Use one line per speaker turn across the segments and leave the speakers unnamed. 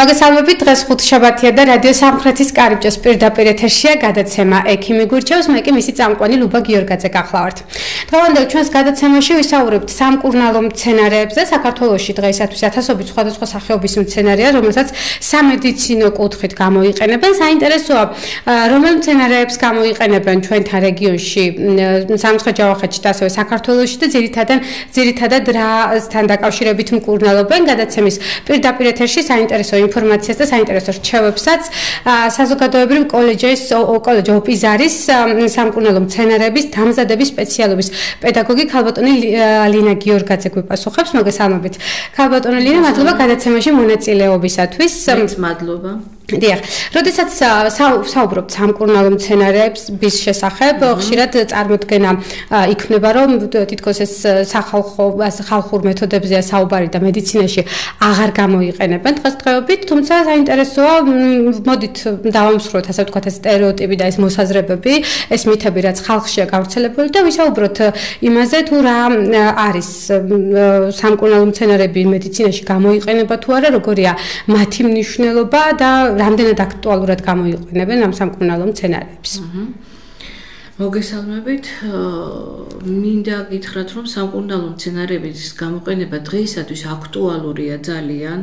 მოგესალმებით, დღეს ხუთშაბათია და რადიო სამხრეთის კარიბჭეს პირდაპირ ეთერშია გადაცემა ექიმი გურჩევს, მე კი მისი წამყვანი ლუბა გიორგაძე გახლავართ. დღევანდელ ჩვენს გადაცემაში ვისაუბრებთ სამკურნალო მცენარეებზე. საქართველოში დღეისათვის ათასობით სხვადასხვა სახეობის მცენარეა, რომელსაც სამედიცინო კუთხით გამოიყენებენ. საინტერესოა, რომელ მცენარეებს გამოიყენებენ ჩვენთან რეგიონში, სამხრეთ-ჯავახეთში და ასევე საქართველოში და ძირითადად რასთან დაკავშირებით მკურნალობენ. გადაცემის პირდაპირ ეთერში საინტერესო ინფორმაციას და საინტერესო რჩევებსაც საზოგადოებრივ კოლეჯის ოპიზარის სამკურნალო მცენარეების დამზადების სპეციალობის პედაგოგი ქალბატონი ლინა გიორგაძე გვიპასუხებს. მოგესალმებით. ქალბატონი ლინა, მადლობა გადაცემაში მონაწილეობისათვის.
მადლობა.
დიახ, როდესაც საუბრობთ სამკურნალო მცენარეების შესახებ, ხშირად წარმოდგენა იქმნება, რომ თითქოს ეს ხალხურ მეთოდებზეა საუბარი და მედიცინაში აღარ გამოიყენებენ დღესდღეობით, თუმცა საინტერესოა, მოდით დავამსხვროთ, ასე ვთქვათ, ეს სტერეოტიპი და ეს მოსაზრებები, ეს მითები, რაც ხალხშია გავრცელებული და ვისაუბროთ იმაზე, თუ რა არის სამკურნალო მცენარეები მედიცინაში გამოიყენება თუ არა, როგორია მათი მნიშვნელობა და რამდენად აქტუალურად გამოიყენებენ ამ სამკურნალო მცენარეებს.
მოგესალმებით. მინდა გითხრათ, რომ სამკურნალო მცენარეების გამოყენება დღეისათვის აქტუალურია ძალიან.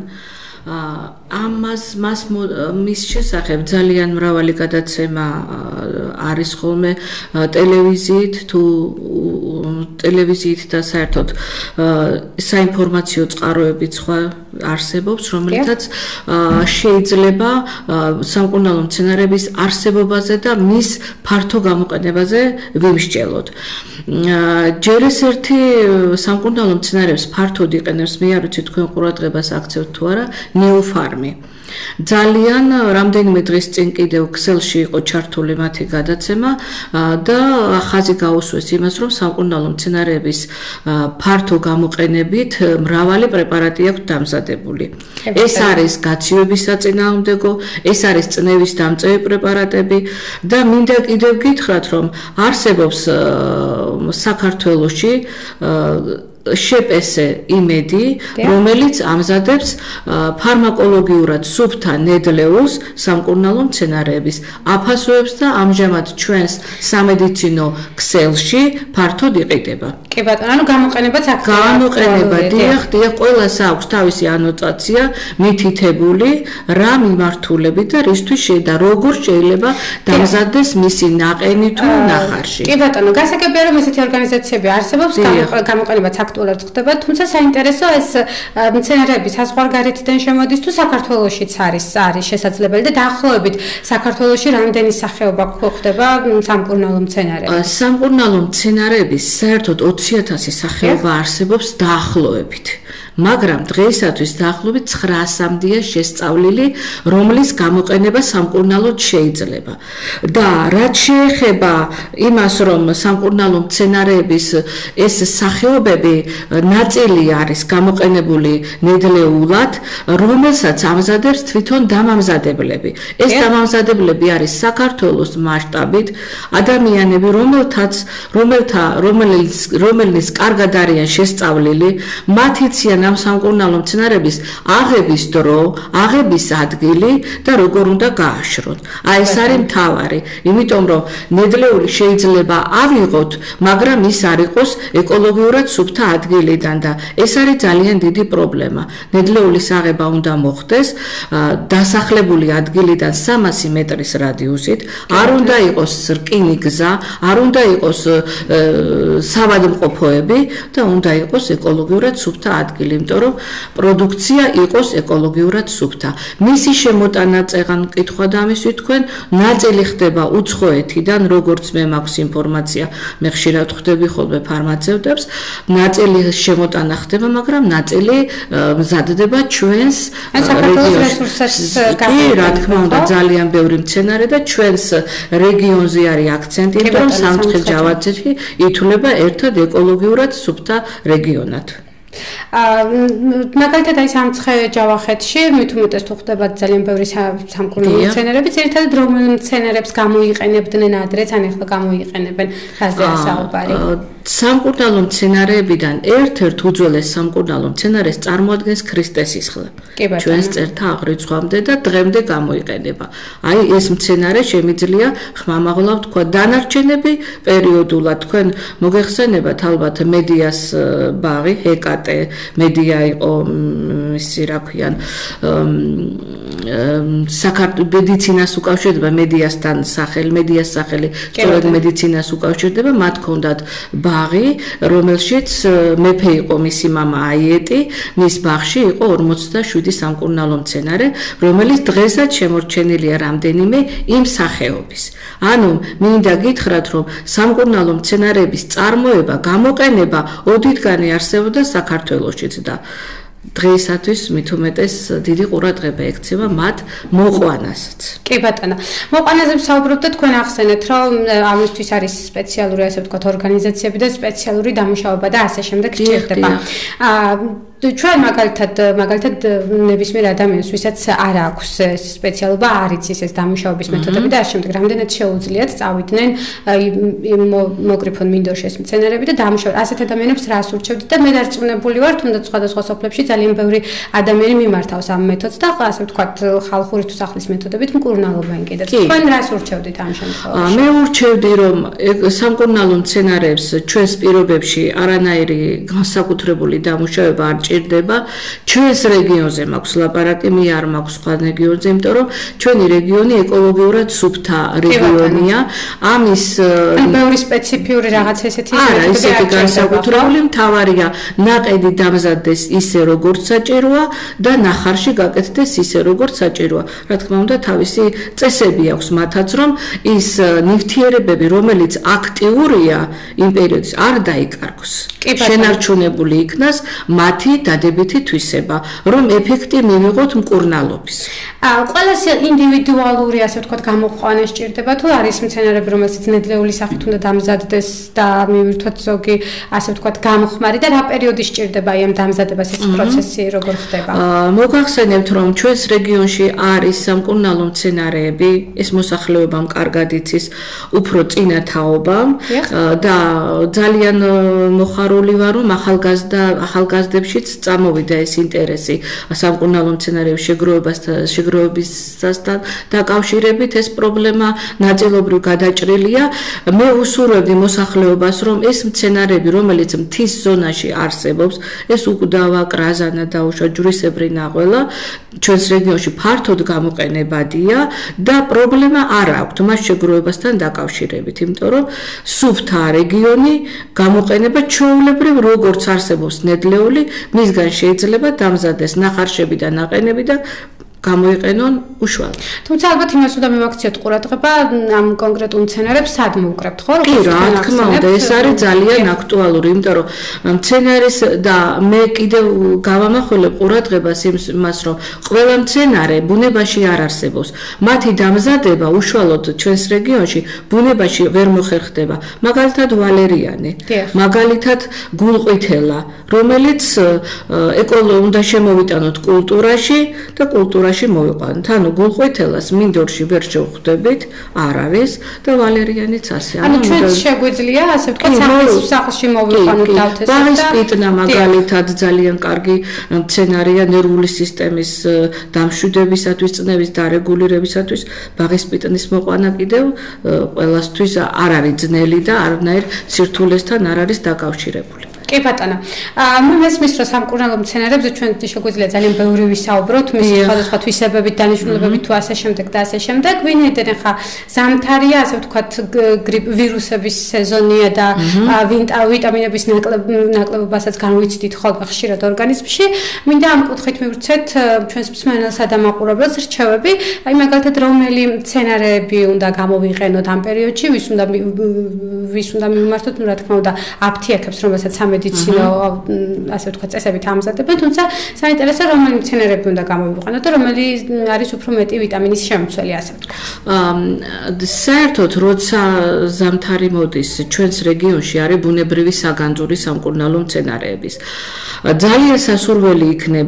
მის შესახებ ძალიან მრავალი გადაცემა არის ხოლმე ტელევიზიით და საერთოდ საინფორმაციო წყაროებიც სხვა არსებობს, რომელთაც შეიძლება სამკურნალო მცენარეების არსებობაზე და მის ფართო გამოყენებაზე ვიმსჯელოთ. ჯერ ეს ერთი სამკურნალო მცენარეებს ფართოდ იყენებს, მე არ ვიცი თქვენ ყურადღებას აქცევთ თუ არა, ნეოფარმი. ძალიან რამდენიმე დღის წინ კიდევ ქსელში იყო ჩართული მათი გადაცემა და ხაზი გაუსვეს იმას, რომ სამკურნალო მცენარეების ფართო გამოყენებით მრავალი პრეპარატი აქვს დამზადებული. ეს არის გაციოების საწინააღმდეგო, ეს არის წნევის დამწევი პრეპარატები და მინდა კიდევ გითხრათ, რომ არსებობს საქართველოში შეპესე იმედი, რომელიც ამზადებს ფარმაკოლოგიურად სუფთა ნედლეულს სამკურნალო მცენარეების აფასოებს და ამჟამად ჩვენს სამედიცინო ქსელში ფართოდ იყიდება.
კი ბატონო, ანუ გამოყენებაც აქვს.
გამოყენება, დიახ, ყველას აქვს თავისი ანოტაცია, მითითებული რა მიმართულებით და რისთვის და როგორ შეიძლება დამზადდეს მისი ნაყენი თუ ნახარში.
კი ბატონო, გასაგებია რომ ესეთი ორგანიზაციები არსებობს, გამოყენებაც აქტუალურად ხდება, თუმცა საინტერესო ეს მცენარეები საზღვარგარეთიდან შემოდის თუ საქართველოშიც არის შესაძლებელი და დაახლოებით საქართველოში რამდენი სახეობა გვხვდება სამკურნალო მცენარეები?
სამკურნალო მცენარეების საერთოდ 20,000 სახეობა არსებობს დაახლოებით. მაგრამ დღეისათვის დაახლოებით 900-მდეა შესწავლილი, რომლის გამოყენება სამკურნალოდ შეიძლება. და რაც შეეხება იმას, რომ სამკურნალო მცენარეების ეს სახეობები ნაწილი არის გამოყენებული ნედლეულად, რომელსაც ამზადებს თვითონ დამამზადებლები. ეს დამამზადებლები არის საქართველოს მასშტაბით ადამიანები, რომელნიც კარგად არიან შესწავლილი, მათ იციან ამ სამკურნალო მცენარეების აღების დრო, აღების ადგილი და როგორ უნდა გააშროთ. ეს არის მთავარი, იმიტომ რომ ნედლეული შეიძლება ავიღოთ, მაგრამ ის არ იყოს ეკოლოგიურად სუფთა ადგილიდან და ეს არის ძალიან დიდი პრობლემა. ნედლეულის აღება უნდა მოხდეს დასახლებული ადგილიდან 300 მეტრის რადიუსით, არ უნდა იყოს რკინი გზა, არ უნდა იყოს საავადმყოფოები და უნდა იყოს ეკოლოგიურად სუფთა ადგილი. იმიტომ რომ პროდუქცია იყოს ეკოლოგიურად სუფთა. მისი შემოტანა წეღან კითხვა დამისვით თქვენ, ნაწილი ხდება უცხოეთიდან, როგორც მე მაქვს ინფორმაცია, მე ხშირად ხვდები ხოლმე ფარმაცევტებს, ნაწილი შემოტანა ხდება, მაგრამ ნაწილი მზადდება ჩვენს რეგიონში. კი, რა თქმა უნდა, ძალიან ბევრი მცენარე და ჩვენს რეგიონზე არის აქცენტი, რომ სამხრეთ-ჯავახეთი ითვლება ერთად ეკოლოგიურად სუფთა რეგიონად.
მაგალითად აი სამცხე-ჯავახეთში მით უმეტეს თუ ხდება ძალიან ბევრი სამკურნალო მცენარეები, ერთადერთი რომელ მცენარებს გამოიყენებდნენ ადრეც, ან ახლა გამოიყენებენ, რაზეა საუბარი?
სამკურნალო მცენარეებიდან ერთ-ერთ უძველეს სამკურნალო მცენარეს წარმოადგენს ქრისტეს სისხლი. ჩვენს წერთა აღრიცხვამდე და დღემდე გამოიყენება. აი ეს მცენარე შემიძლია ხმამაღლა თქვა დანარჩენები პერიოდულად თქვენ მოგეხსენებათ ალბათ მედიას ბაღი ჰეკატე მედია იყო ისი რა ქვიან საქართველოს მედიცინას უკავშირდება მედიასთან მედიას სახელი სწორედ მედიცინას უკავშირდება მათ ჰქონდათ ბაღი რომელშიც მეფე იყო მისი მამა აიეტი მის ბაღში იყო 47 სამკურნალო მცენარე რომელიც დღესაც შემორჩენილია რამდენიმე იმ სახეობის ანუ მინდა გითხრათ რომ სამკურნალო მცენარეების წარმოება გამოყენება ოდითგანი არსებობდა საქართველოშიც და დღეისათვის მით უმეტეს დიდი ყურადღება ექცევა მათ მოყვანასაც.
კი ბატონო. მოყვანაზე ვსაუბრობთ და თქვენ ახსენეთ რომ ამისთვის არის სპეციალური ასე ვთქვათ ორგანიზაციები და სპეციალური დამუშავება და ასე შემდეგ სჭირდება. ჩვენ მაგალითად ნებისმიერ ადამიანს ვისაც არ აქვს სპეციალობა არ იცის ეს დამუშავების მეთოდები და ასე შემდეგ რამდენად შეუძლიათ წავიდნენ მოგრიფონ მინდორში ეს მცენარეები და დამუშავებენ ასეთ ადამიანებს რას ურჩევთ და მე დარწმუნებული ვარ თუნდაც სხვადასხვა სოფლებში ძალიან ბევრი ადამიანი მიმართავს ამ მეთოდს და ასე ვთქვათ ხალხური თუ სახლის მეთოდებით მკურნალობა ინკიდებს თქვენ რას ურჩევდით ამ შემთხვევაში
მე ურჩევდი რომ სამკურნალო მცენარეებს ჩვენს პირობებში არანაირი განსაკუთრებული დამუშავება არ ჭირდება ჩვენს რეგიონზე მაქვს ლაპარაკი მე არ მაქვს სხვა რეგიონზე იმიტომ რომ ჩვენი რეგიონი ეკოლოგიურად სუფთა რეგიონია ამის
ბევრი სპეციფიური რაღაც ესეთი
არა ესეთი განსაკუთრებული მთავარია ნაყედი დამზადდეს ისე როგორც საჭიროა და ნახარში გაკეთდეს ისე როგორც საჭიროა რა თქმა უნდა თავისი წესები აქვს მათაც რომ ის ნივთიერებები რომელიც აქტიურია იმ პერიოდის არ დაიკარგოს შენარჩუნებული იქნას მათი დადებითი თვისება რომ ეფექტი მივიღოთ მკურნალობის
ყველას ინდივიდუალური ასე ვთქვათ გამოყვანა სჭირდება თუ არის მცენარეები რომელსაც ნედლეული სახით უნდა დამზადდეს და მივირთვათ ზოგი ასე ვთქვათ გამხმარი და რა პერიოდი სჭირდება ამ დამზადებას ეს პროცესი როგორ ხდება
მოგახსენებთ რომ ჩვენს რეგიონში არის სამკურნალო მცენარეები ეს მოსახლეობამ კარგად იცის უფრო წინა თაობამ და ძალიან მოხარული ვარ რომ ახალგაზრდებშიც წამოვიდა ეს ინტერესი სამკურნალო მცენარეების შეგროვებასთან დაკავშირებით ეს პრობლემა ნაწილობრივ გადაჭრილია მე უსურვებდი მოსახლეობას რომ ეს მცენარეები რომელიც მთის ზონაში არსებობს ეს უკდავა კრაზანა დაუშვა ჯვრისებრი ნაღველა ჩვენს რეგიონში ფართოდ გამოყენებადია და პრობლემა არ აქვს მას შეგროვებასთან დაკავშირებით იმიტომ რომ სუფთა რეგიონი გამოყენება ჩვეულებრივ როგორც არსებობს ნედლეული მისგან შეიძლება დამზადდეს ნახარშები და ნაყენები და გამოიყენონ უშუალოდ.
თუმცა ალბათ იმას უნდა მივაქციოთ ყურადღება ამ კონკრეტულ მცენარებს სად მოვუკრებთ ხო?
კი რა თქმა უნდა ეს არის ძალიან აქტუალური იმიტომ რომ მცენარის და მე კიდევ გავამახვილებ ყურადღებას იმას რომ ყველა მცენარე ბუნებაში არ არსებობს. მათი დამზადება უშუალოდ ჩვენს რეგიონში ბუნებაში ვერ მოხერხდება. მაგალითად ვალერიანი, მაგალითად გულყვითელა, რომელიც უნდა შემოვიტანოთ კულტურაში და კულტურაში მოვიყვანოთ. ანუ გულყვითელას მინდორში ვერ შევხვდებით, არ არის და ვალერიანიც ასე.
ანუ ჩვენ შეგვიძლია ასე ვთქვათ სახლში მოვიყვანოთ დავთესოთ და
ბაღის პიტნა მაგალითად ძალიან კარგი მცენარეა ნერვული სისტემის დამშვიდებისათვის, წნევის დარეგულირებისათვის. ბაღის პიტნის მოყვანა კიდევ ყველასთვის არ არის ძნელი და არანაირ სირთულესთან არ არის დაკავშირებული.
კი ბატონო. მე მესმის რომ სამკურნალო მცენარეებზე ჩვენ შეგვიძლია ძალიან ბევრი ვისაუბროთ, მისი სხვადასხვა თვისებებით, დანიშნულებებით თუ ასე შემდეგ და ასე შემდეგ. ვინაიდან ხა ზამთარია, ასე ვთქვათ, ვირუსების სეზონია და ვიტამინების ნაკლებობასაც განვიცდით ხოლმე ხშირად ორგანიზმში. მინდა ამ კუთხით მივცეთ ჩვენს მსმენელსა და მაყურებელს რჩევები, აი მაგალითად რომელი მცენარეები უნდა გამოვიყენოთ ამ პერიოდში, ვის უნდა მივმართოთ, რა თქმა უნდა, აფთიაქებს, რომელსაც სამედიცინო სამედიცინო ასე ვთქვათ წესებით ამზადებენ, თუმცა საინტერესო რომელი მცენარები უნდა გამოვიყენოთ და რომელი არის უფრო მეტი ვიტამინის შემცველი ასე ვთქვათ.
საერთოდ როცა ზამთარი მოდის ჩვენს რეგიონში არის ბუნებრივი საგანძური სამკურნალო მცენარეების. ძალიან სასურველი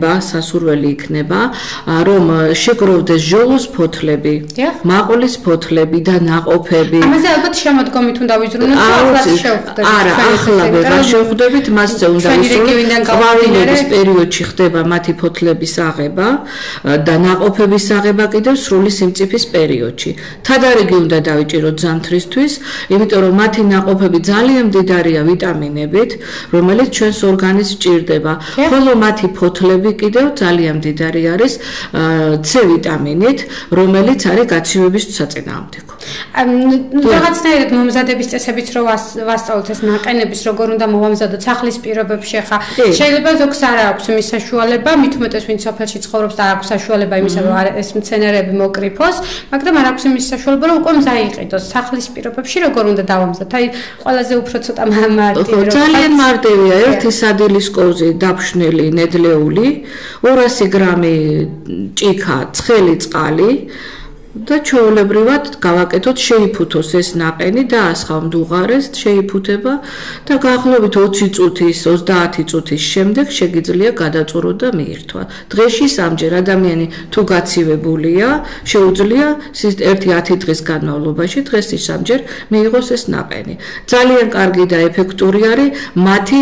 იქნება, რომ შეგროვდეს ჟოლოს ფოთლები, მაყულის ფოთლები და ნაყოფები.
ამაზე ალბათ შემოდგომით უნდა ვიზრუნოთ, ახლა შევხვდებით.
არა, ახლა ვერ შევხვდებით, მასზე უნდა ვისურვოთ. ყვავილების პერიოდში ხდება მათი ფოთლების აღება და ნაყოფების აღება კიდევ სრული სიმწიფის პერიოდში. თადარიგი უნდა დავიჭიროთ ზამთრისთვის, იმიტომ რომ მათი ნაყოფები ძალიან მდიდარია ვიტამინებით, რომელიც ჩვენს ორგანიზმს ჭირდება. ხოლო მათი ფოთლები კიდევ ძალიან მდიდარი არის C ვიტამინით, რომელიც არის გაცივების საწინააღმდეგო.
რაღაცნაირად მომზადების წესებიც რო ვასწავლოთ ეს ნაყენების როგორ უნდა მოვამზადოთ სახლის პირობებში ხა შეიძლება ზოგს არ აქვს მის საშუალება, მით უმეტეს ვინც სოფელში ცხოვრობს და აქვს საშუალება იმისა რომ ეს მცენარეები მოკრიფოს, მაგრამ არ აქვს იმის საშუალება რომ უკვე მზაიყიდოს სახლის პირობებში როგორ უნდა დავამზადოთ. აი ყველაზე უფრო ცოტა მარტივი
ძალიან მარტივია, ერთი სადილის კოზი დაფშნილი ნედლეული, 200 გრამი ჭიქა, ცხელი წყალი და ჩვეულებრივად გავაკეთოთ შეიფუთოს ეს ნაყენი და ასხავთ უღარეს შეიფუთება და გაახლოებით 20 წუთის 30 წუთის შემდეგ შეგიძლია გადაწუროთ და მიირთვა. დღეში სამჯერ ადამიანი თუ გაცივებულია შეუძლია 1-10 დღის განმავლობაში დღეში სამჯერ მიიღოს ეს ნაყენი. ძალიან კარგი და ეფექტური არის მათი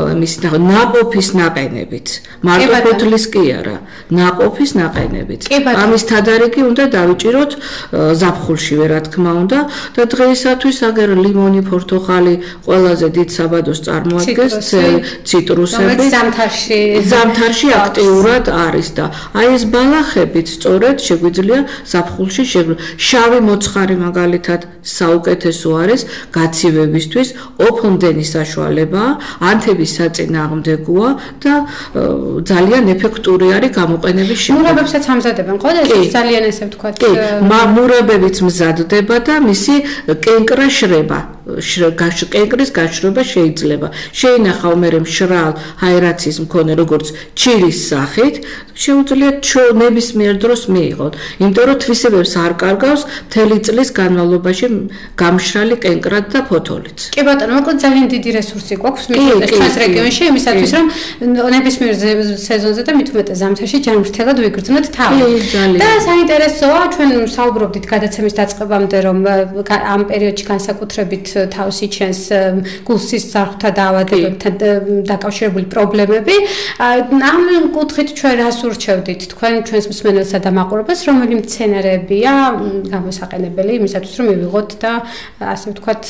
ნაყოფის ნაყენებით. მარტო ფოთლის კი არა, ნაყოფის ნაყენებით. ამის თადარიგი უნდა დავიჭიროთ ზაფხულში რა თქმა უნდა და დღეისათვის აგერ ლიმონი, ფორთოხალი ყველაზე დიდ საბადოს წარმოადგენს, ციტრუსები ზამთარში აქტიურად არის და აი ეს ბალახებით სწორედ შეგვიძლია ზაფხულში შავი მოცხარი მაგალითად საუკეთესო არის გაცივებისთვის, ოფლმდენი საშუალებაა, ანთების საწინააღმდეგოა და ძალიან ეფექტური არის გამოყენების შემდგომ.
მურაბებსაც ამზადებენ ყოლა ეს ძალიან ესე ვთქვათ
მურაბებიც მზადდება და მისი კენკრა შრება. კენკრის გაშრობა შეიძლება. შეინახავ მე მშრალ ჰაერაციის მქონე როგორც ჩირის სახით, შეუძლია ნებისმიერ დროს მიიღოთ. იმიტომ რომ თვისებებს არ კარგავს მთელი წლის განმავლობაში გამშრალი კენკრად და ფოთოლიც.
კი ბატონო, მოკლედ ძალიან დიდი რესურსი გვაქვს ჩვენს რეგიონში იმისათვის რომ ნებისმიერ სეზონზე და მით უმეტეს ზამთარში ჯანმრთელად ვიგრძნოთ თავი. და საინტერესოა ჩვენ საუბრობდით გადაცემის დაწყებამდე რომ ამ პერიოდში განსაკუთრებით თავს იჩენს გულსის ზარღვთა დაავადებებთან დაკავშირებული პრობლემები. ამ კუთხით ჩვენ რას ურჩევდით თქვენ ჩვენს მსმენელსა და მაყურებელს, რომელი მცენარეებია გამოსაყენებელი იმისათვის რომ მივიღოთ და ასე ვთქვათ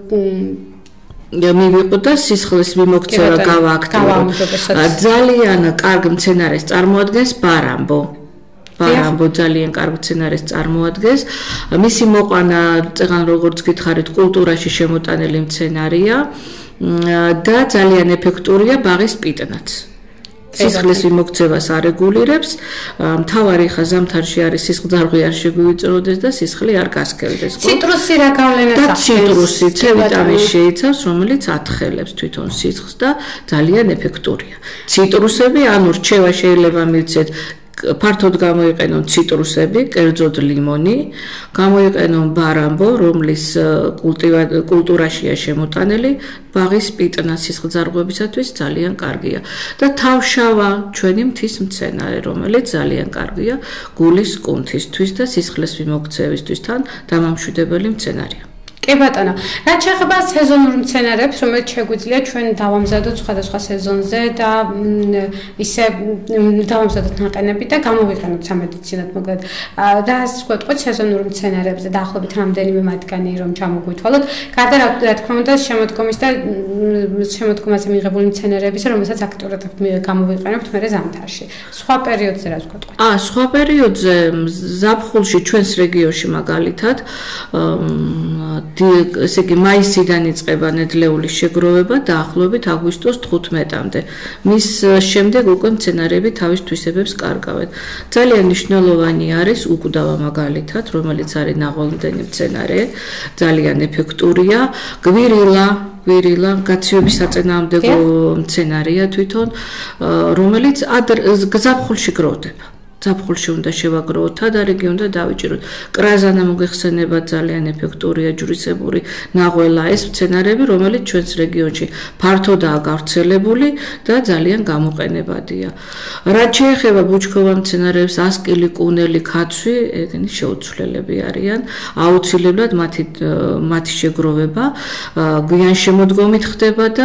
მივიღოთ და სისხლის მიმოქცევა გავააქტიუროთ. ძალიან კარგ მცენარეს წარმოადგენს ბარამბო. ბარამბო ძალიან კარგ მცენარეს წარმოადგენს. მისი მოყვანა წეგან როგორც გითხარით კულტურაში შემოტანილი მცენარეა და ძალიან ეფექტურია ბაღის პიტნაც. სისხლის მიმოქცევას არეგულირებს. მთავარი ხა ზამთარში არის სისხლძარღვი არ შეგვიწროდეს და სისხლი არ გასქელდეს.
ციტრუსი რა გავლენას
აქვს? ციტრუსი C ვიტამინს შეიცავს, რომელიც ათხელებს თვითონ სისხლს და ძალიან ეფექტურია. ციტრუსები, ანუ რჩევა შეიძლება მივცეთ ფართოდ გამოიყენონ ციტრუსები, კერძოდ ლიმონი, გამოიყენონ ბარამბო, რომლის კულტურაშია შემოტანილი, ბაღის პიტნა სისხლძარღვებისათვის ძალიან კარგია და თავშავა ჩვენი მთის მცენარე, რომელიც ძალიან კარგია გულის კუნთისთვის და სისხლის მიმოქცევისთვის თან დამამშვიდებელი მცენარეა.
კი ბატონო, რაც შეეხება სეზონურ მცენარეებს, რომელიც შეგვიძლია ჩვენ დავამზადოთ სხვადასხვა სეზონზე და ისე დავამზადოთ ნაყენები და გამოვიყენოთ სამედიცინოდ მოკლედ. და ასე ვთქვათ, სეზონურ მცენარეებზე დაახლოებით რამდენიმე მათგანი რომ ჩამოგვითვალოთ. გარდა რა თქმა უნდა შემოდგომის და შემოდგომაზე მიღებული მცენარეების, რომელსაც აქტიურად გამოვიყენებთ მე ზამთარში. სხვა პერიოდზე რა ვთქვათ?
სხვა პერიოდზე ზაფხულში ჩვენს რეგიონში მაგალითად ესე იგი მაისიდან იწყება ნედლეული შეგროვება დაახლოებით აგვისტოს 15-მდე. მის შემდეგ უკვე მცენარეები თავის თვისებებს კარგავენ. ძალიან მნიშვნელოვანი არის უკვდავა მაგალითად, რომელიც არის ნაღველმდენი მცენარე, ძალიან ეფექტურია, გვირილა გვირილა გაცივების საწინააღმდეგო მცენარეა თვითონ, რომელიც გზაფხულში გროვდება. ზაფხულში უნდა შევაგროვოთ თადარიგი, უნდა დავიჭიროთ. კრაზანა მოგეხსენებათ, ძალიან ეფექტურია, ჯვრისებური ნაღველა ეს მცენარეები, რომელიც ჩვენს რეგიონში ფართოდაა გავრცელებული და ძალიან გამოყენებადია. რაც შეეხება ბუჩქოვან მცენარეებს, ასკილი, კუნელი, ქაცვი, ეგენი შეუცვლელები არიან. აუცილებლად მათი შეგროვება გვიან შემოდგომით ხდება და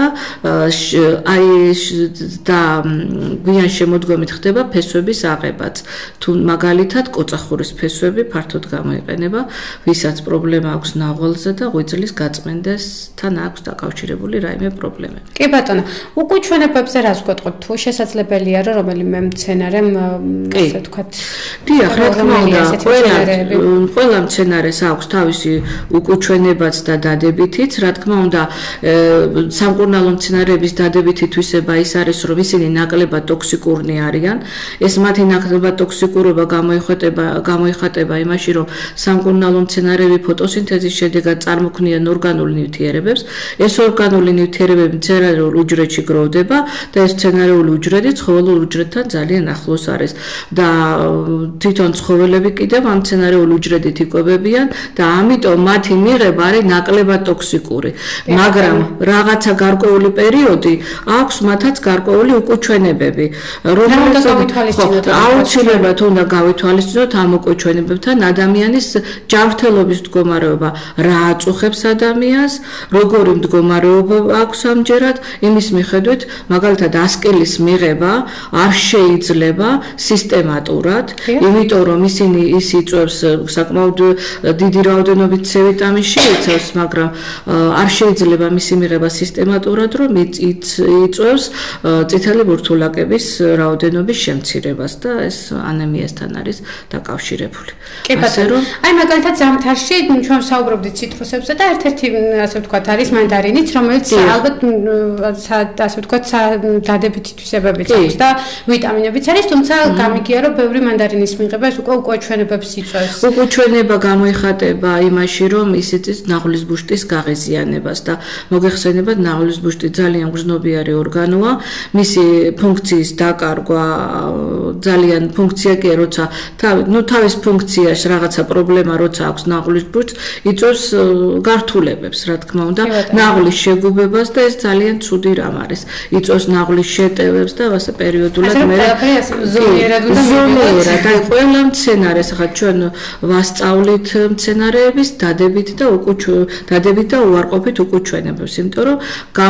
გვიან შემოდგომით ხდება ფესვების აღებაც. თუ მაგალითად კოწახურის ფესვები ფართოდ გამოიყენება, ვისაც პრობლემა აქვს ნაღველზე და ღვიძლის გაწმენდასთან აქვს დაკავშირებული რაიმე პრობლემები.
კი ბატონო, უკუჩვენებებზე რას გვეტყოთ? თუ შესაძლებელია რომ რომელიმე მცენარემ ასე ვთქვათ.
დიახ, რა თქმა უნდა, ყველა მცენარეს აქვს თავისი უკუჩვენებაც და დადებითიც, რა თქმა უნდა, სამკურნალო მცენარეების დადებითი თვისება ის არის, რომ ისინი ნაკლებად ტოქსიკურნი არიან. ეს მათი ნაკლებად ტოქსიკურობა გამოიხატება იმაში, რომ სამკურნალო მცენარეები ფოტოსინთეზის შედეგად წარმოქმნიან ორგანულ ნივთიერებებს. ეს ორგანული ნივთიერებები მცენარეულ უჯრედში გროვდება და ეს მცენარეული უჯრედი ცხოველურ უჯრედთან ძალიან ახლოს არის და თვითონ ცხოველები კიდევ ამ მცენარეულ უჯრედით იკვებებიან და ამიტომ მათი მიღება არის ნაკლებად ტოქსიკური. მაგრამ რაღაცა გარკვეული პერიოდი აქვს მათაც გარკვეული უკუჩვენებები,
რომელსაც
აუცილებლად უნდა გავითვალისწინოთ ამ უკუჩვენებებთან ადამიანის ჯანმრთელობის მდგომარეობა, რა აწუხებს ადამიანს, როგორი მდგომარეობა აქვს ამჯერად, იმის მიხედვით, მაგალითად ასკილის მიღება არ შეიძლება სისტემატურად, იმიტომ რომ ის იწვევს საკმაოდ დიდი რაოდენობით C ვიტამინს შეიცავს, მაგრამ არ შეიძლება მისი მიღება სისტემატურად, რომ იწვევს წითელი ბურთულაკების რაოდენობის შემცირებას და ეს ანემიასთან არის დაკავშირებული.
კი ბატონო, აი მაგალითად ზამთარში ჩვენ საუბრობდით ციტრუსებზე და ერთ-ერთი ასე ვთქვათ არის მანდარინიც, რომელიც ალბათ ასე ვთქვათ დადებითი თვისებებიც აქვს და ვიტამინებიც არის, თუმცა გამიგია რომ ბევრი მანდარინის მიღება ეს უკვე უკუჩვენებებს იწვევს.
უკუჩვენება გამოიხატება იმაში, რომ ისიც ნაღლის ბუშტის გაღიზიანებას და მოგეხსენებათ, ნაღლის ბუშტი ძალიან გრძნობიარე ორგანოა, მისი ფუნქციის დაკარგვა ძალიან ფუნქცია კი როცა თავის ფუნქციაში რაღაცა პრობლემა როცა აქვს ნაღლის ბუშტს, იწვევს გართულებებს, რა თქმა უნდა, ნაღლის შეგუბებას და ეს ძალიან ცუდი რამ არის. იწვევს ნაღლის შეტევებს და ასე პერიოდულად
ზომიერად
და ყველა მცენარეს ახლა ჩვენ ვასწავლით მცენარეების დადებით და უარყოფით უკუჩვენებებს, იმიტომ რომ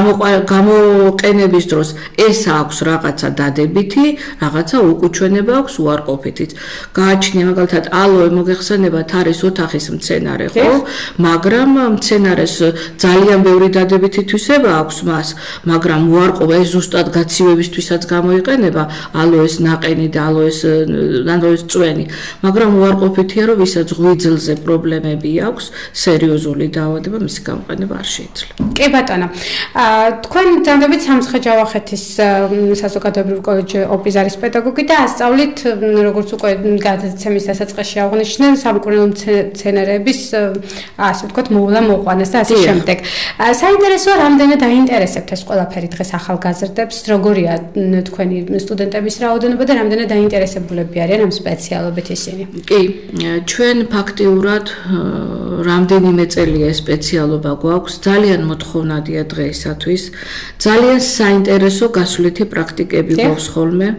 გამოყენების დროს ეს აქვს რაღაცა დადებითი, რაღაცა უკუჩვენება აქვს უარყოფითიც. გააჩნია მაგალითად ალოე მოგეხსენებათ არის ოთახის მცენარე, ხო? მაგრამ მცენარეს ძალიან ბევრი დადებითი თვისება აქვს მას, მაგრამ უარყოფა ეს ზუსტად გაცივებისთვისაც გამოიყენება ალოეს ნაყენი და ალოეს წვენი, მაგრამ უარყოფითია რომ ვისაც ღვიძლზე პრობლემები აქვს, სერიოზული დაავადება მისი გამოყენება არ შეიძლება.
კი ბატონო. თქვენ ძანდებით სამცხე-ჯავახეთის საზოგადოებრივ კოლეჯში ოპიზარის პედაგოგი და ასწავლით, როგორც უკვე გადაცემის დასაწყისში აღნიშნე, სამკურნალო მცენარეების ასე ვთქვათ, მოვლა-მოყვანას და ასე შემდეგ. საინტერესოა, რამდენად დაინტერესებთ ეს ყველაფერი დღეს ახალგაზრდებს, როგორია თქვენი სტუდენტების რაოდენობა და რამდენად დაინტერესებულები არიან ამ სპეციალობით ისინი?
კი, ჩვენ ფაქტიურად რამდენიმე წელია სპეციალობა გვაქვს, ძალიან მოთხოვნადია დღეისათვის, ძალიან საინტერესო გასვლითი პრაქტიკები გვაქვს ხოლმე.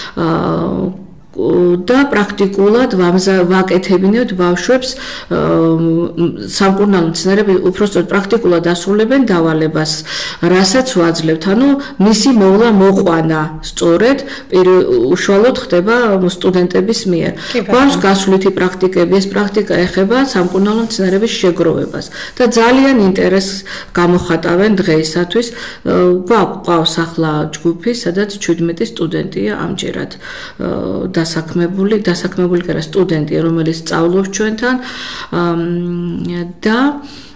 და პრაქტიკულად ვაკეთებინებთ ბავშვებს სამკურნალო მცენარეები უпростоოდ პრაქტიკულად ასრულებენ დავალებას, რასაც ვაძლევთ, ანუ მისი მოვლა-მოყვანა სწორედ უშუალოდ ხდება სტუდენტების მიერ. გვაქვს გასვლითი პრაქტიკები, ეს პრაქტიკა ეხება სამკურნალო მცენარეების შეგროვებას და ძალიან ინტერესს გამოხატავენ დღეისათვის. გვაქვს ახლა ჯგუფი, სადაც 17 სტუდენტია ამჯერად დასაქმებული კი არა სტუდენტია, რომელიც სწავლობს ჩვენთან და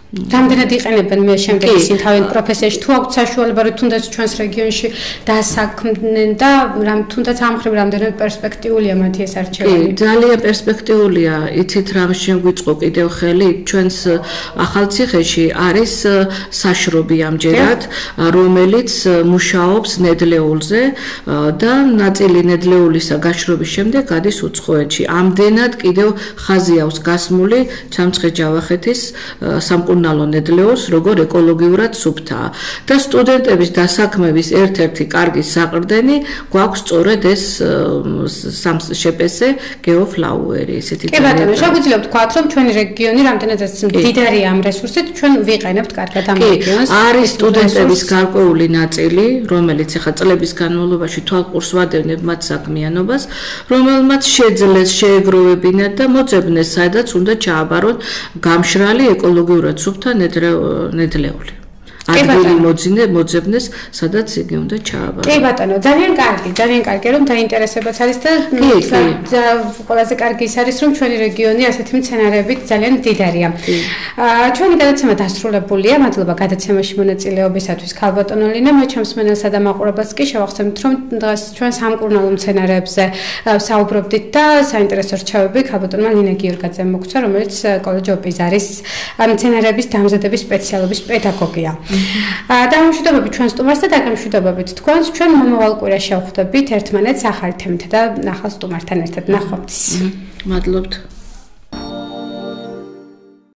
რამდენად იყენებენ მე შემდეგ ისინი თავიანთ პროფესიაში თუ აქვთ საშუალება რომ თუნდაც ჩვენს რეგიონში დასაქმდნენ და თუნდაც ამ მხრივ რამდენად პერსპექტიულია მათი ეს არჩევანი?
კი, ძალიან პერსპექტიულია. იცით რამ შეგვიწყო კიდევ ხელი ჩვენს ახალციხეში არის საშრობი ამჯერად, რომელიც მუშაობს ნედლეულზე და ნაწილი ნედლეულისა გაშრობის შემდეგ გადის უცხოეთში. ამდენად კიდევ ხაზი აქვს გასმული სამცხე-ჯავახეთის სამკურნალო ნედლეულს, როგორ ეკოლოგიურად სუფთაა. და სტუდენტების დასაქმების ერთ-ერთი კარგი საყრდენი გვაქვს სწორედ ეს შეპესე გეოფლაუერი, ესეთი
კი ბატონო, შეგვიძლია ვთქვათ, რომ ჩვენი რეგიონი რამდენადაც მდიდარია ამ რესურსით, ჩვენ ვიყენებთ კარგად ამ რეგიონს.
არის სტუდენტების გარკვეული ნაწილი, რომელიც ახლა წლების განმავლობაში თვალყურს ვადევნებ მათ საქმიანობას, რომელმაც შეძლეს შეეგროვებინათ და მოძებნეს, სადაც უნდა ჩააბარონ გამშრალი ეკოლოგიურად სუფთა ნედლეული. ადგილი მოძებნეს, სადაც იგი უნდა ჩააბაროს.
კი ბატონო, ძალიან კარგი, რომ დაინტერესებაც არის და ყველაზე კარგი ის არის, რომ ჩვენი რეგიონი ასეთი მცენარეებით ძალიან მდიდარია. ჩვენი გადაცემა დასრულებულია. მადლობა გადაცემაში მონაწილეობისათვის ქალბატონო ლინა. მოჩამს მენელსა და მაყურებელს კი შევახსენებთ, რომ დღეს ჩვენ სამკურნალო მცენარეებზე საუბრობდით და საინტერესო რჩევები ქალბატონმა ლინა გიორგაძემ მოგცა, რომელიც კოლეჯ ოპის არის მცენარეების დამზადების სპეციალობის პედაგოგია. დამშვიდობებით ჩვენ სტუმარს და დაგემშვიდობებით თქვენს. ჩვენ მომავალ კვირაში შევხვდებით ერთმანეთს ახალი თემით და ახალ სტუმართან ერთად. ნახვამდის.
მადლობთ.